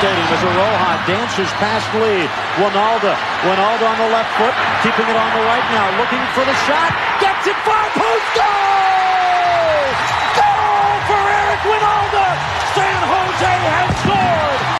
Stadium as Aroha dances past Lee. Wynalda on the left foot, keeping it on the right now, looking for the shot, gets it far post, goal! Goal for Eric Wynalda! San Jose has